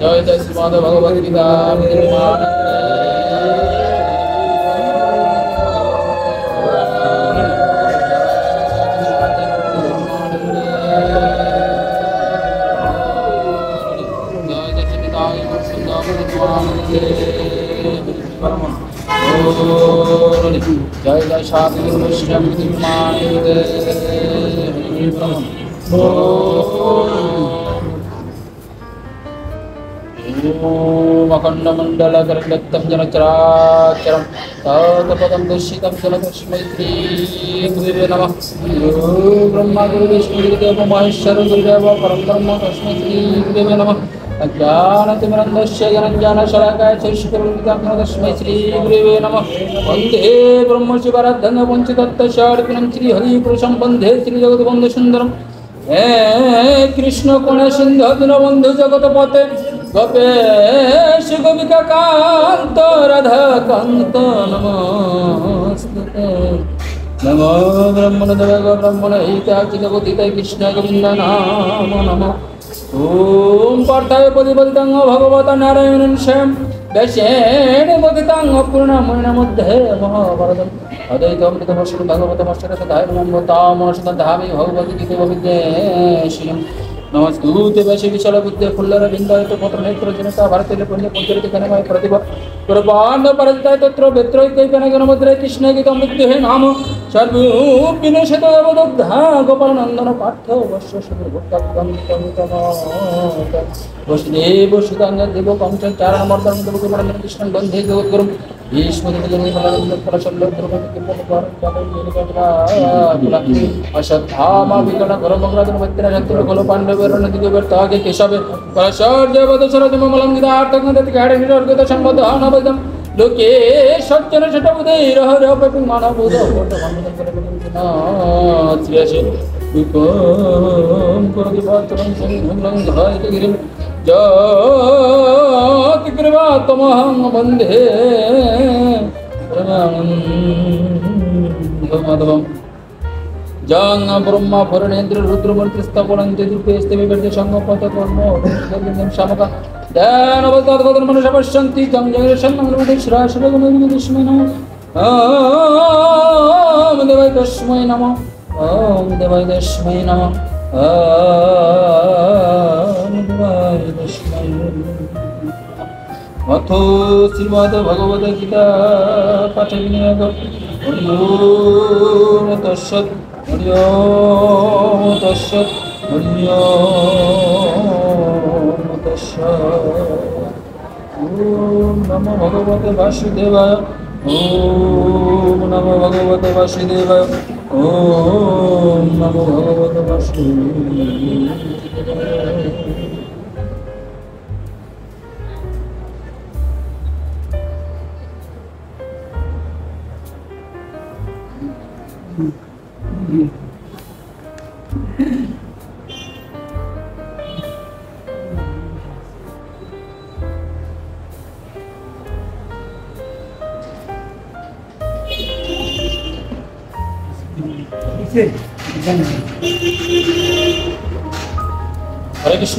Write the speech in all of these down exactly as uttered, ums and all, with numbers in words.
জয় জয় শ্রীমদ ভগবদ গীতা জয় জয় সাধু বৈষ্ণব अखण्डमण्डलकर्णत्तं जनचराचरं तत्पदं दर्शितं जन तस्मै श्रीगुरुवे नमः। गुरु ब्रह्मा गुरु विष्णु गुरुदेव महेश्वर गुरुदेव परं ब्रह्म तस्मै श्रीगुरुवे नमः। अज्ञानतिमिरन्दस्य ज्ञानञ्जनशलाकाय चक्षुरुन्मिलितं तस्मै श्रीगुरुवे नमः। वन्दे ब्रह्मशिवराद्धं वञ्चितत्तशार्पिणं श्रीहरिपुरुषं वन्दे श्रीजगद्वन्दसुन्दरं। हे कृष्ण कोण सिंधु दीनबन्धु जगतपते गोपेश गोपिका कांत राधा कांत नमस्ते। नमो ब्रह्मण देव ब्रह्मण हिताय जगदिताय कृष्ण गोविंद नाम नमः। ओम पार्थाय पदिपदितं भगवता नारायणं स्वयं दशेन पदितं पूर्णमयन मध्ये महाभारतम् अद्वैतमृतमश्रु भगवतमश्रु तथामश्रद्धामि भगवती गीताविद्येश्वरम्। नमस्ते वैश्य विशाल बुद्धे फुल्लर बिंदायित पत्र नेत्र जनता भारतीय पुण्य पुंजरित कनमय प्रतिभा कुर्बान परताय तत्र बेत्रैकै कनगनमुद्रे कृष्ण गीतं विद्ये नाम सर्वोपिनशत अवदग्धा गोपाल नंदन पार्थ वश्य सुर भक्तम तम वसुदेव सुतांग देव कंचन चारण मर्दन देव गोपाल कृष्ण बंधे जगद्गुरु अश्वत्थामा विकर्ण गौरवग्रादन वैद्यना शत्रु खलु पांडवेरण दिगे व्यर्थागे केशवे परशर्यवदशरजममलं गीतार्थं गाढे निरर्गत संबद्धं वैदं लोके सज्जन शतबुधैरहरपि मानवबुध श्रेयसे विपं कुरुदिपात्रं संघं धायितगिरिं जातिकृपातमहं वन्दे माधवम्। जंग ब्रह्मा पुरणेन्द्र रुद्रमूर्तिस्थापनन्ति दुर्गेस्ते विवर्ते संगपतकर्मो शामका ध्यानवताद्गतं मनुष्य पश्यन्ति तं जगदशन्नमृतश्राशरगुणविदस्मै नमः। ॐ देवाय तस्मै नमः। ॐ देवाय तस्मै नमः। ॐ देवाय तस्मै नमः। अथो श्रीमद् भगवद गीता पाठ विनियोग ओम तत्सत् ओम तत्सत् ओम तत्सत्। ओम नमो भगवते वासुदेवाय। ओम नमो भगवते वासुदेवाय। ओम नमो भगवते वासुदेवाय। हरे कृष्ण।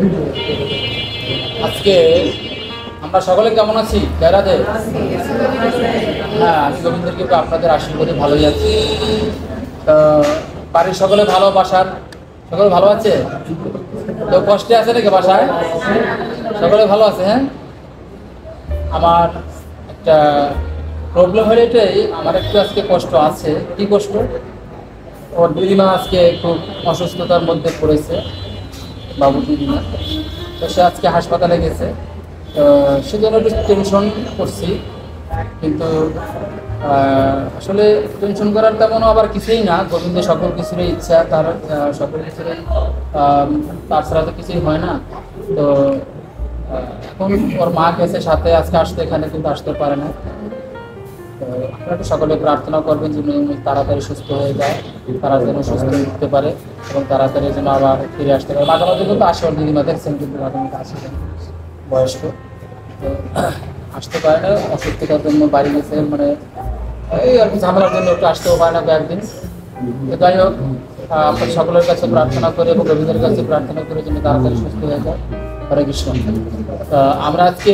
आज के আমরা সকলে কেমন আছি? রাধে। হ্যাঁ, আমি গোবিন্দের কৃপা আপনাদের আশীর্বাদে ভালোই আছি। তো বাড়ির সকলে ভালো, বাসার সকলে ভালো আছে? তো কষ্টে আছে নাকি বাসায়? সকলে ভালো আছে? হ্যাঁ, আমার একটা প্রবলেম হলো এটাই, আমার একটু আজকে কষ্ট আছে। কি কষ্ট? ওর দিদিমা আজকে খুব অসুস্থতার মধ্যে পড়েছে, বাবু দিদিমা। তো সে আজকে হাসপাতালে গেছে। তো সেজন্য একটু টেনশন করছি, কিন্তু আসলে টেনশন করার তেমন আবার কিছুই না। গোবিন্দের সকল কিছুরই ইচ্ছা, তার সকল কিছুরই তার ছাড়া তো কিছুই হয় না। তো এখন ওর মা গেছে সাথে, আজকে আসতে এখানে কিন্তু আসতে পারে না। তো আপনারা একটু সকলে প্রার্থনা করবেন যেন তাড়াতাড়ি সুস্থ হয়ে যায়, তারা যেন সুস্থ উঠতে পারে এবং তাড়াতাড়ি যেন আবার ফিরে আসতে পারে। মাঝে মাঝে কিন্তু আসে, ওর দিদিমা দেখছেন কিন্তু মাঝে মাঝে আসে, বয়স্ক, তো আসতে পারে না অসুস্থতার জন্য বাড়ি গেছে, মানে এই আর কি ঝামেলার জন্য একটু আসতেও পারে না কয়েকদিন। তো যাই হোক, আপনার সকলের কাছে প্রার্থনা করে এবং রবীন্দ্রের কাছে প্রার্থনা করে যেন তাড়াতাড়ি সুস্থ হয়ে যায় হরে কৃষ্ণ। আমরা আজকে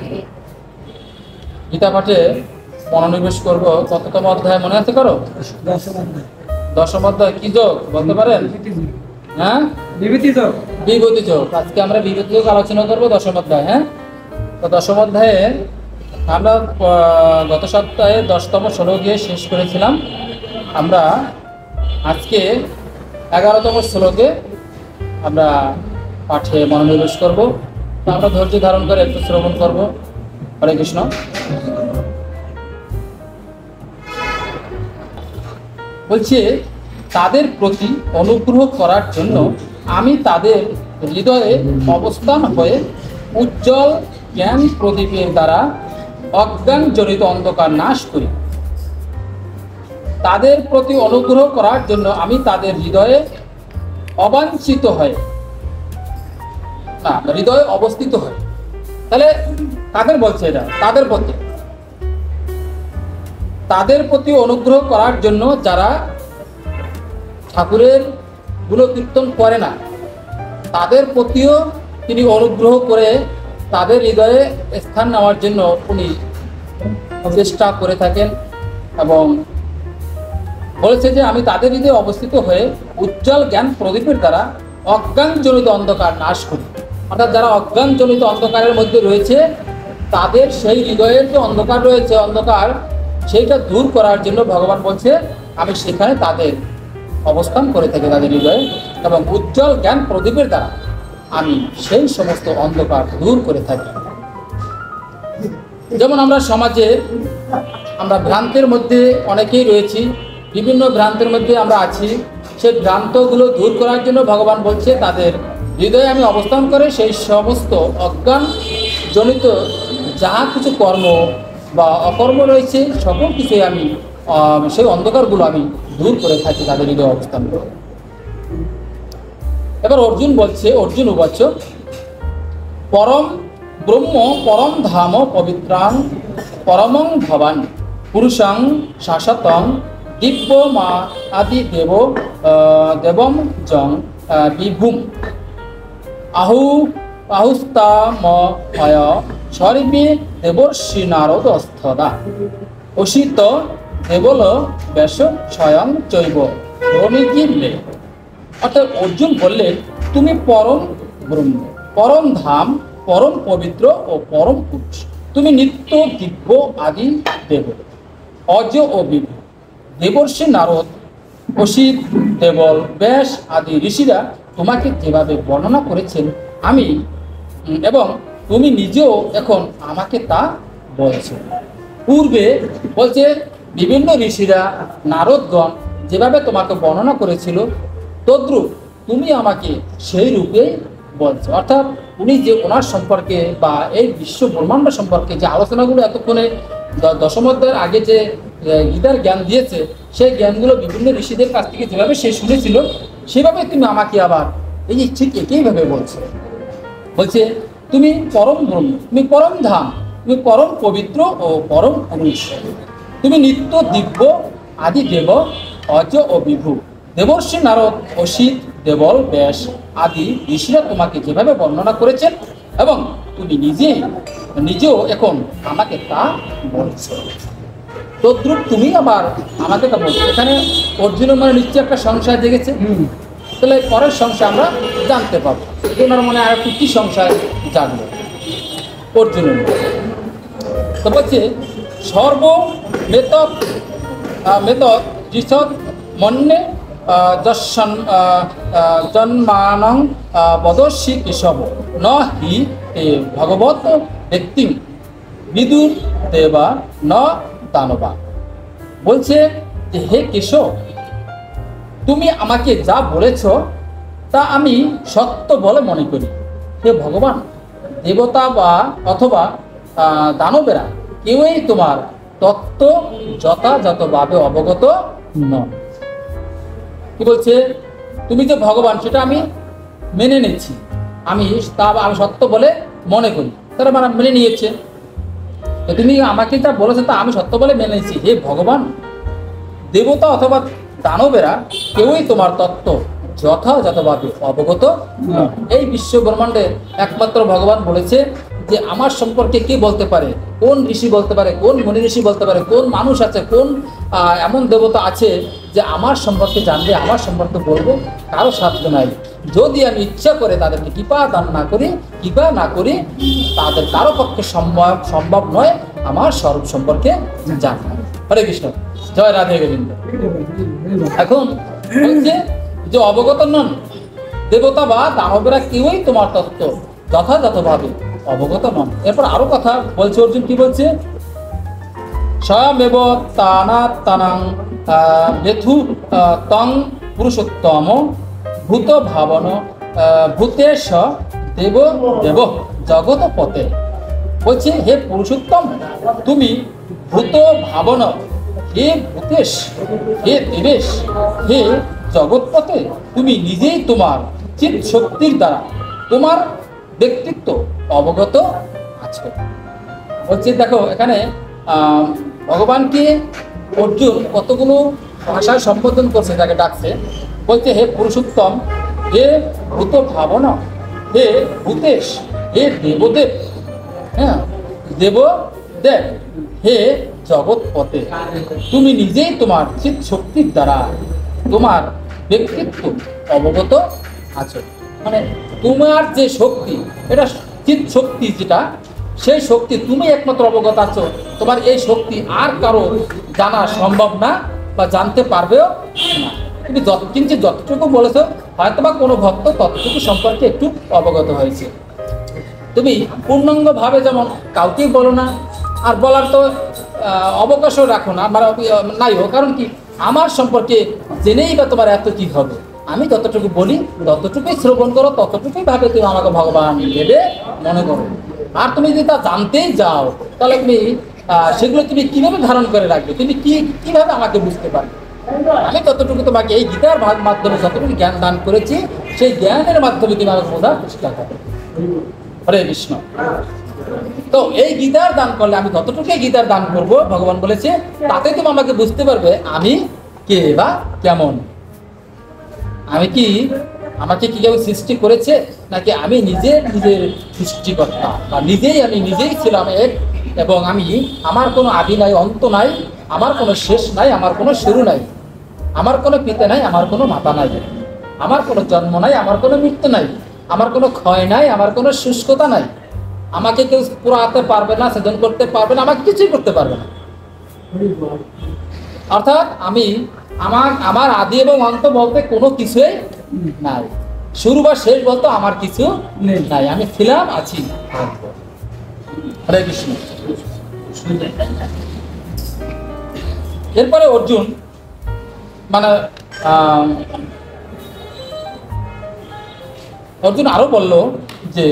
গীতা পাঠে মনোনিবেশ করবো। কততম অধ্যায় মনে আছে করো? দশম অধ্যায়। কি যোগ বলতে পারেন? হ্যাঁ, বিভূতি যোগ। বিভূতি যোগ। আজকে আমরা বিভূতি যোগ আলোচনা করবো দশম অধ্যায়। হ্যাঁ, তো দশম অধ্যায়ে আমরা গত সপ্তাহে দশতম শ্লোক গিয়ে শেষ করেছিলাম। আমরা আজকে এগারোতম শ্লোকে আমরা পাঠে মনোনিবেশ করব। তো আমরা ধৈর্য ধারণ করে একটু শ্রবণ করব। হরে কৃষ্ণ। বলছে, তাদের প্রতি অনুগ্রহ করার জন্য আমি তাদের হৃদয়ে অবস্থান হয়ে উজ্জ্বল জ্ঞান প্রদীপের দ্বারা অজ্ঞানজনিত অন্ধকার নাশ করি। তাদের প্রতি অনুগ্রহ করার জন্য আমি তাদের হৃদয়ে অবাঞ্ছিত হয় না, হৃদয়ে অবস্থিত হয়। তাহলে কাদের বলছে এটা? তাদের প্রতি তাদের প্রতি অনুগ্রহ করার জন্য যারা ঠাকুরের গুণকীর্তন করে না, তাদের প্রতিও তিনি অনুগ্রহ করে তাদের হৃদয়ে স্থান নেওয়ার জন্য উনি চেষ্টা করে থাকেন। এবং বলেছে যে আমি তাদের হৃদয়ে অবস্থিত হয়ে উজ্জ্বল জ্ঞান প্রদীপের দ্বারা অজ্ঞানজনিত অন্ধকার নাশ করি। অর্থাৎ যারা অজ্ঞানজনিত অন্ধকারের মধ্যে রয়েছে, তাদের সেই হৃদয়ের যে অন্ধকার রয়েছে, অন্ধকার সেইটা দূর করার জন্য ভগবান বলছে আমি সেখানে তাদের অবস্থান করে থাকি, তাদের হৃদয়ে, এবং উজ্জ্বল জ্ঞান প্রদীপের দ্বারা আমি সেই সমস্ত অন্ধকার দূর করে থাকি। যেমন আমরা সমাজে আমরা ভ্রান্তের মধ্যে অনেকেই রয়েছি, বিভিন্ন ভ্রান্তের মধ্যে আমরা আছি। সেই ভ্রান্তগুলো দূর করার জন্য ভগবান বলছে তাদের হৃদয়ে আমি অবস্থান করে সেই সমস্ত অজ্ঞান জনিত যাহা কিছু কর্ম বা অকর্ম রয়েছে সকল কিছুই আমি সেই অন্ধকারগুলো আমি দূর করে থাকি তাদের হৃদয়ে অবস্থান করে। এবার অর্জুন বলছে, অর্জুন উবাচ পরম ব্রহ্ম পরম ধাম পবিত্রাং পরমং ভবান পুরুষং শাশ্বতং দিব্য মা আদি দেব দেবম জং বিভুম আহু আহুস্তাময় সর্বে দেবর্ষি নারদ স্থদা অসিত দেবল ব্যাস স্বয়ং চৈব রমিগিরলে। অর্থাৎ অর্জুন বললেন, তুমি পরম ব্রহ্ম, পরম ধাম, পরম পবিত্র ও পরম পুরুষ। তুমি নিত্য দিব্য আদি দেব, অজ ও বিভু। দেবর্ষি নারদ, অসিত, দেবল, ব্যাস আদি ঋষিরা তোমাকে যেভাবে বর্ণনা করেছেন আমি এবং তুমি নিজেও এখন আমাকে তা বলছো। পূর্বে বলছে বিভিন্ন ঋষিরা নারদগণ যেভাবে তোমাকে বর্ণনা করেছিল, তদ্রূপ তুমি আমাকে সেই রূপেই বলছো। অর্থাৎ উনি যে ওনার সম্পর্কে বা এই বিশ্ব ব্রহ্মাণ্ড সম্পর্কে যে আলোচনাগুলো এতক্ষণে দশম অধ্যায়ের আগে যে গীতার জ্ঞান দিয়েছে, সেই জ্ঞানগুলো বিভিন্ন ঋষিদের কাছ থেকে যেভাবে সে শুনেছিল, সেভাবে তুমি আমাকে আবার এই যে ঠিক একইভাবে বলছো। বলছে তুমি পরম ব্রহ্ম, তুমি পরম ধাম, তুমি পরম পবিত্র ও পরম পুরুষ। তুমি নিত্য দিব্য আদি দেব, অজ ও বিভু। দেবর্ষি নারদ, অসিত, দেবল, ব্যাস আদি ঋষিরা তোমাকে যেভাবে বর্ণনা করেছেন এবং তুমি নিজে নিজেও এখন আমাকে তা বলছো, তদ্রূপ তুমি আবার আমাকে তা বলছো। এখানে অর্জুনের মনে নিশ্চয়ই একটা সংশয় জেগেছে। তাহলে পরের সংশয় আমরা জানতে পারবো, ওনার মনে আর একটু কি সংশয় জানবো অর্জুনের মনে। তো বলছে সর্ব মেতক মেতক যিশদ মন্যে যশন জন্মানং বদস্যি কেশব ন হি তে ভগবত ব্যক্তি বিদুর দেবা ন দানবা। বলছে যে হে কেশব, তুমি আমাকে যা বলেছ তা আমি সত্য বলে মনে করি। হে ভগবান, দেবতা বা অথবা দানবেরা কেউই তোমার তত্ত্ব যথাযথভাবে অবগত নয়। কি বলছে? তুমি যে ভগবান সেটা আমি মেনে নিচ্ছি, আমি তা আমি সত্য বলে মনে করি, তারা মানে মেনে নিয়েছে। তো তুমি আমাকে যা বলেছো তা আমি সত্য বলে মেনে নিচ্ছি। হে ভগবান, দেবতা অথবা দানবেরা কেউই তোমার তত্ত্ব যথাযথভাবে অবগত নন। এই বিশ্ব ব্রহ্মাণ্ডের একমাত্র ভগবান বলেছে যে আমার সম্পর্কে কে বলতে পারে, কোন ঋষি বলতে পারে, কোন মুনি ঋষি বলতে পারে, কোন মানুষ আছে, কোন এমন দেবতা আছে যে আমার সম্পর্কে জানবে, আমার সম্পর্কে বলবো, কারো সাধ্য নাই। যদি আমি ইচ্ছা করে তাদেরকে কৃপা দান না করি, কৃপা না করি, তাদের কারো পক্ষে সম্ভব সম্ভব নয় আমার স্বরূপ সম্পর্কে জানা। হরে কৃষ্ণ, জয় রাধে গোবিন্দ। এখন বলছে যে অবগত নন দেবতা বা দানবেরা কেউই তোমার তত্ত্ব যথাযথভাবে অবগত নন। এরপর আরো কথা বলছে অর্জুন, কি বলছে? স্বয়মেব তানাত্তানাং বেথু তং পুরুষোত্তম ভূত ভাবন ভূতেশ দেব দেব জগৎ পথে। বলছে হে পুরুষোত্তম, তুমি ভূত ভাবন, হে ভূতেশ, হে দেবেশ, হে জগৎপথে, তুমি নিজেই তোমার চিৎ শক্তির দ্বারা তোমার ব্যক্তিত্ব অবগত আছো। বলছে দেখো এখানে আহ ভগবানকে অর্জুন কতগুলো ভাষায় সম্বোধন করছে, তাকে ডাকছে। বলছে হে পুরুষোত্তম, হে ভূত ভাবনা, হে ভূতেশ, হে দেবদেব, হ্যাঁ দেবদেব, হে জগৎপথে, তুমি নিজেই তোমার চিৎ শক্তির দ্বারা তোমার ব্যক্তিত্ব অবগত আছো। মানে তোমার যে শক্তি, এটা চিৎ শক্তি, যেটা সেই শক্তি তুমি একমাত্র অবগত আছো। তোমার এই শক্তি আর কারো জানা সম্ভব না বা জানতে পারবেও না। তুমি যত কিঞ্চিত যতটুকু বলেছো, হয়তো বা কোনো ভক্ত ততটুকু সম্পর্কে একটু অবগত হয়েছে। তুমি পূর্ণাঙ্গভাবে যেমন কাউকেই বলো না, আর বলার তো অবকাশও রাখো না, মানে নাই হোক। কারণ কি, আমার সম্পর্কে জেনেই বা তোমার এত কি হবে? আমি যতটুকু বলি ততটুকুই শ্রবণ করো, ততটুকুই ভাবে তুমি আমাকে ভগবান ভেবে মনে করো। আর তুমি যদি তা জানতেই যাও, তাহলে তুমি সেগুলো তুমি কিভাবে ধারণ করে রাখবে? তুমি কি কিভাবে আমাকে বুঝতে পারবে? আমি ততটুকু তোমাকে এই গীতার মাধ্যমে যতটুকু জ্ঞান দান করেছি, সেই জ্ঞানের মাধ্যমে তুমি আমাকে বোঝার চেষ্টা করো। হরে কৃষ্ণ। তো এই গীতার দান করলে, আমি যতটুকুই গীতার দান করব, ভগবান বলেছে, তাতে তুমি আমাকে বুঝতে পারবে আমি কে বা কেমন। আমি কি, আমাকে কি কেউ সৃষ্টি করেছে, নাকি আমি নিজে নিজের সৃষ্টিকর্তা, বা নিজেই আমি নিজেই ছিলাম এক, এবং আমি আমার কোনো আদি নাই, অন্ত নাই, আমার কোনো শেষ নাই, আমার কোনো শুরু নাই, আমার কোনো পিতা নাই, আমার কোনো মাতা নাই, আমার কোনো জন্ম নাই, আমার কোনো মৃত্যু নাই, আমার কোনো ক্ষয় নাই, আমার কোনো শুষ্কতা নাই। আমাকে কেউ পুরাতে পারবে না, সেজন করতে পারবে না, আমাকে কিছুই করতে পারবে না। অর্থাৎ আমি আমার আমার আদি এবং অন্ত বলতে কোনো কিছুই নাই, শুরু বা শেষ বলতে আমার কিছু নাই। আমি ছিলাম, আছি, থাকবো। হরে কৃষ্ণ। এরপরে অর্জুন মানে অর্জুন আরো বলল যে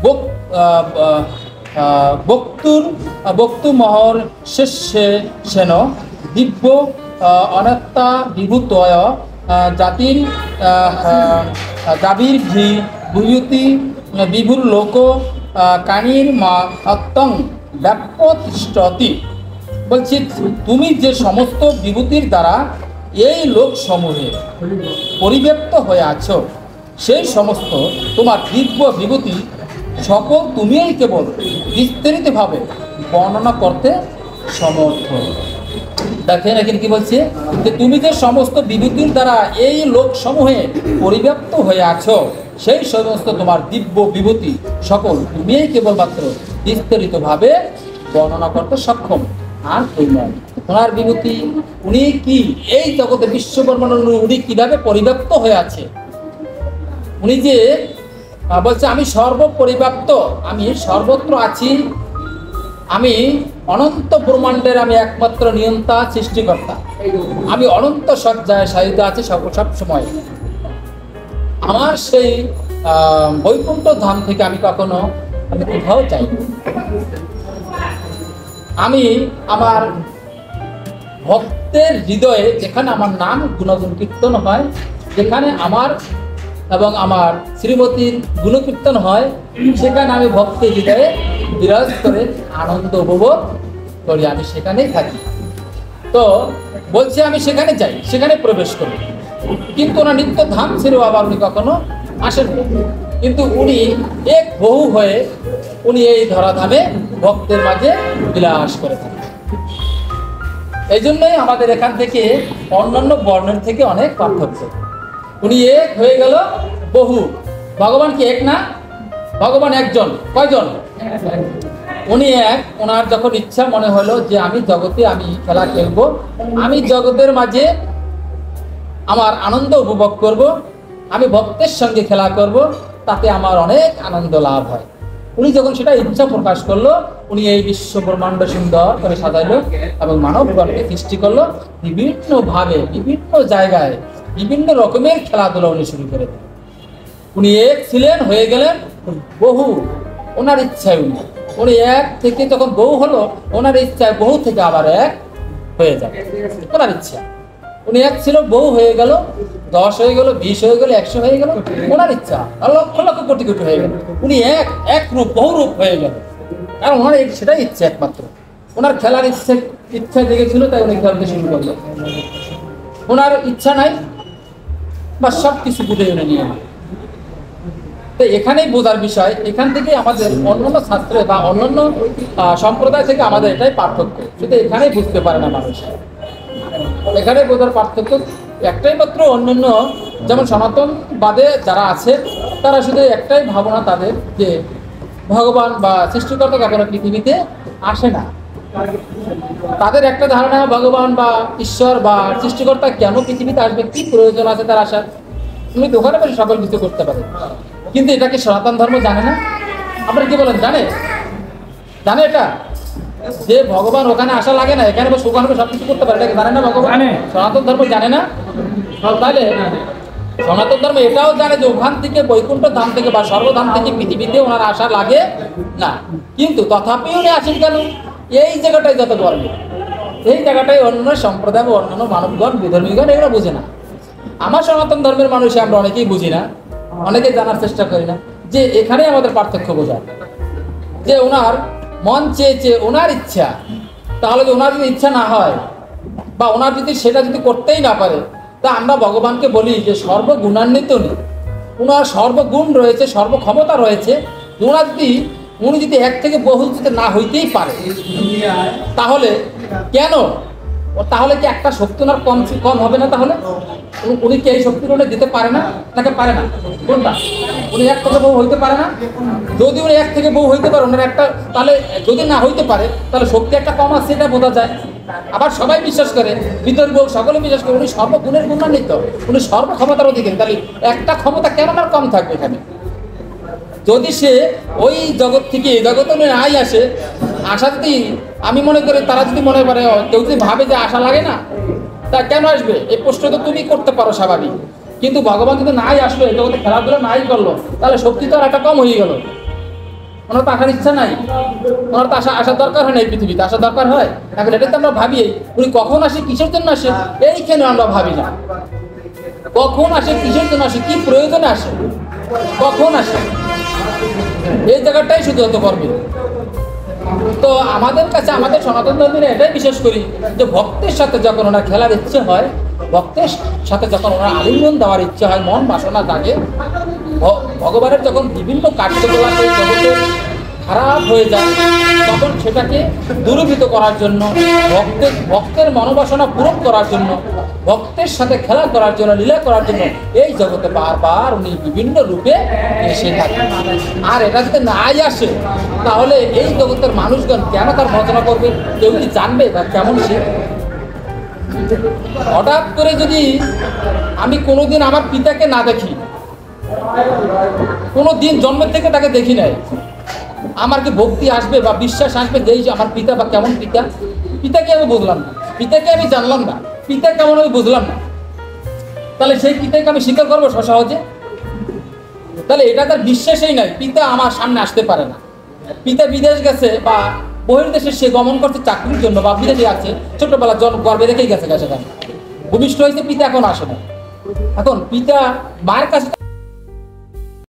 বক্তুর বক্তু মহর শেষে সেন দিব্য অনাত্মা বিভূতয় জাতির গাভীর ভি ভূয়তি বিভুর লোক কানির মা অত্যং ব্যাপতিষ্ঠতি। বলছি তুমি যে সমস্ত বিভূতির দ্বারা এই লোক সমূহে পরিব্যাপ্ত হয়ে আছো, সেই সমস্ত তোমার দিব্য বিভূতি সকল তুমিই কেবল বিস্তারিতভাবে বর্ণনা করতে সমর্থ। দেখেন এখানে কি বলছে, যে তুমি যে সমস্ত বিভূতির দ্বারা এই লোক সমূহে পরিব্যাপ্ত হয়ে আছো, সেই সমস্ত তোমার দিব্য বিভূতি সকল তুমিই কেবলমাত্র বিস্তারিতভাবে বর্ণনা করতে সক্ষম, আর কেউ নয়। ওনার বিভূতি, উনি কি এই জগতে বিশ্বব্রহ্মাণ্ড উনি কিভাবে পরিব্যাপ্ত হয়ে আছে, উনি যে বলছে আমি সর্বপরিব্যাপ্ত, আমি সর্বত্র আছি, আমি অনন্ত ব্রহ্মাণ্ডের আমি একমাত্র নিয়ন্তা, সৃষ্টিকর্তা, আমি অনন্ত সজ্জায় শায়িত আছি সব সব সময়। আমার সেই বৈকুণ্ঠ ধাম থেকে আমি কখনো আমি কোথাও চাই। আমি আমার ভক্তের হৃদয়ে যেখানে আমার নাম গুণগুণ কীর্তন হয়, যেখানে আমার এবং আমার শ্রীমতীর গুণকীর্তন হয়, সেখানে আমি ভক্তের হৃদয়ে বিরাজ করে আনন্দ উপভোগ করি, আমি সেখানেই থাকি। তো বলছে আমি সেখানে যাই, সেখানে প্রবেশ করি। কিন্তু ওনার নিত্য ধাম ছেড়েও আবার উনি কখনো আসেন, কিন্তু উনি এক বহু হয়ে উনি এই ধরাধামে ভক্তের মাঝে বিলাস করে থাকেন। এই জন্যই আমাদের এখান থেকে অন্যান্য বর্ণের থেকে অনেক পার্থক্য। উনি এক হয়ে গেল বহু। ভগবান কি এক না? ভগবান একজন। কয়জন? উনি এক। ওনার যখন ইচ্ছা মনে হলো যে আমি জগতে আমি খেলা খেলবো, আমি জগতের মাঝে আমার আনন্দ উপভোগ করব, আমি ভক্তের সঙ্গে খেলা করব, তাতে আমার অনেক আনন্দ লাভ হয়। উনি যখন সেটা ইচ্ছা প্রকাশ করলো, উনি এই বিশ্ব ব্রহ্মাণ্ড সুন্দর করে সাজাইলো এবং মানবগণকে সৃষ্টি করলো বিভিন্ন ভাবে, বিভিন্ন জায়গায়, বিভিন্ন রকমের খেলাধুলা উনি শুরু করে দিলেন। উনি এক ছিলেন, হয়ে গেলেন বহু। ওনার ইচ্ছায় উনি উনি এক থেকে যখন বহু হলো, ওনার ইচ্ছায় বহু থেকে আবার এক হয়ে যাবে, ওনার ইচ্ছা। উনি এক ছিল, বহু হয়ে গেল, দশ হয়ে গেল, বিশ হয়ে গেল, একশো হয়ে গেল, ওনার ইচ্ছা। লক্ষ লক্ষ কোটি কোটি হয়ে গেল। উনি এক এক রূপ বহু রূপ হয়ে গেল, কারণ ওনার সেটাই ইচ্ছা একমাত্র। ওনার খেলার ইচ্ছে ইচ্ছা জেগেছিল, তাই উনি খেলতে শুরু করলেন। ওনার ইচ্ছা নাই বা সব কিছু বুঝে উনি নিয়ে। তো এখানেই বোঝার বিষয়, এখান থেকে আমাদের অন্যান্য শাস্ত্রে বা অন্যান্য সম্প্রদায় থেকে আমাদের এটাই পার্থক্য, শুধু এখানেই বুঝতে পারে না মানুষ। এখানে বোঝার পার্থক্য একটাই মাত্র, অন্যান্য যেমন সনাতন বাদে যারা আছে তারা শুধু একটাই ভাবনা তাদের, যে ভগবান বা সৃষ্টিকর্তা কখনো পৃথিবীতে আসে না। তাদের একটা ধারণা ভগবান বা ঈশ্বর বা সৃষ্টিকর্তা কেন পৃথিবীতে আসবে, কি প্রয়োজন আছে তার আসার, তুমি দোকানে বসে সকল কিছু করতে পারে। কিন্তু এটা কি সনাতন ধর্ম জানে না? আপনারা কি বলেন, জানে? জানে এটা যে ভগবান ওখানে আসা লাগে না, এখানে বসে ওখানে সব কিছু করতে পারে, এটাকে জানে না ভগবান? সনাতন ধর্ম জানে না? তাহলে সনাতন ধর্ম এটাও জানে যে ওখান থেকে বৈকুণ্ঠ ধাম থেকে বা সর্বধাম থেকে পৃথিবীতে ওনার আসা লাগে না, কিন্তু তথাপি উনি আসেন কেন? এই জায়গাটাই যত গর্ব, এই জায়গাটাই অন্য সম্প্রদায় বা অন্যান্য মানবগণ বিধর্মীগণ এগুলো বুঝে না। আমার সনাতন ধর্মের মানুষ আমরা অনেকেই বুঝি না, অনেকেই জানার চেষ্টা করি না, যে এখানে আমাদের পার্থক্য বোঝা, যে ওনার মন চেয়েছে, ওনার ইচ্ছা। তাহলে যে ওনার যদি ইচ্ছা না হয় বা ওনার যদি সেটা যদি করতেই না পারে, তা আমরা ভগবানকে বলি যে সর্বগুণান্বিত উনি, ওনার সর্বগুণ রয়েছে, সর্বক্ষমতা রয়েছে। ওনার যদি উনি যদি এক থেকে বহু যদি না হইতেই পারে, তাহলে কেন? তাহলে কি একটা শক্তি ওনার কম কম হবে না? তাহলে উনি কি এই শক্তিটা উনি দিতে পারে না? তাকে পারে না? কোনটা? উনি এক থেকে বহু হইতে পারে না? যদি উনি এক থেকে বহু হইতে পারে, ওনার একটা, তাহলে যদি না হইতে পারে তাহলে শক্তি একটা কম আছে, এটা বোঝা যায়। আবার সবাই বিশ্বাস করে, বিতর্ক সকলে বিশ্বাস করে উনি সর্বগুণের গুণান্বিত, উনি সর্বক্ষমতার অধিকারী। তাহলে একটা ক্ষমতা কেন আর কম থাকবে এখানে? যদি সে ওই জগৎ থেকে এই জগতে নাই আসে, আশা যদি আমি মনে করি, তারা যদি মনে করে, কেউ যদি ভাবে যে আশা লাগে না, তা কেন আসবে? এই প্রশ্ন তো তুমি করতে পারো স্বাভাবিক। কিন্তু ভগবান যদি নাই আসলো, এই জগতে খেলাধুলা নাই করলো, তাহলে শক্তি তো আর একটা কম হয়ে গেল। ওনার তো আসার ইচ্ছা নাই, ওনার তো আসা আসার দরকার হয় না, এই পৃথিবীতে আসার দরকার হয়। এখন এটাই তো আমরা ভাবি, উনি কখন আসে, কিসের জন্য আসে, এইখানে আমরা ভাবি না। কখন আসে, কিসের জন্য আসে, কি প্রয়োজনে আসে, কখন আসে, এই জায়গাটাই শুধু হতে পারবে। তো আমাদের কাছে, আমাদের সনাতন ধর্মীরা এটাই বিশেষ করি যে ভক্তের সাথে যখন ওনার খেলার ইচ্ছে হয়, ভক্তের সাথে যখন ওনার আলিঙ্গন দেওয়ার ইচ্ছে হয়, মন বাসনা জাগে, ভগবানের যখন বিভিন্ন কার্যকলাপ জগতে খারাপ হয়ে যায়, তখন সেটাকে দূরীভূত করার জন্য, ভক্তের ভক্তের মনোবাসনা পূরণ করার জন্য, ভক্তের সাথে খেলা করার জন্য, লীলা করার জন্য এই জগতে বারবার উনি বিভিন্ন রূপে এসে থাকেন। আর এটা যদি নাই আসে, তাহলে এই জগতের মানুষগণ কেন তার ভজনা করবে? কেউ কি জানবে বা কেমন সে? হঠাৎ করে যদি আমি কোনোদিন আমার পিতাকে না দেখি, কোনো দিন জন্মের থেকে তাকে দেখি নাই, আমার কি ভক্তি আসবে বা বিশ্বাস আসবে যে আমার পিতা বা কেমন পিতা? পিতাকে আমি বুঝলাম না, পিতাকে আমি জানলাম না, পিতা কেমন আমি বুঝলাম না, তাহলে সেই পিতাকে আমি স্বীকার করবো সহজে? তাহলে এটা তার বিশ্বাসই নাই, পিতা আমার সামনে আসতে পারে না। পিতা বিদেশ গেছে বা বহির্দেশে সে গমন করছে চাকরির জন্য, বা বিদেশে আছে, ছোটবেলা জন্ম গর্বে রেখেই গেছে, গেছে ভূমিষ্ঠ হয়েছে, পিতা এখন আসে না। এখন পিতা মায়ের কাছে